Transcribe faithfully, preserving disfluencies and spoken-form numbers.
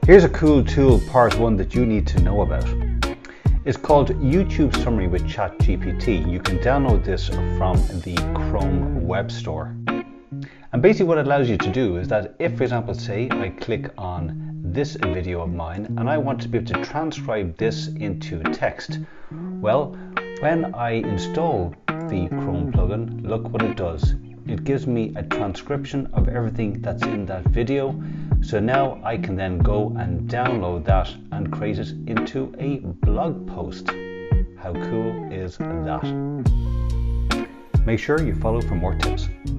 Here's a cool tool, part one, that you need to know about. It's called YouTube Summary with ChatGPT. You can download this from the Chrome Web Store. And basically what it allows you to do is that if, for example, say I click on this video of mine and I want to be able to transcribe this into text, well, when I install the Chrome plugin, look what it does. It gives me a transcription of everything that's in that video. So now I can then go and download that and create it into a blog post. How cool is that? Make sure you follow for more tips.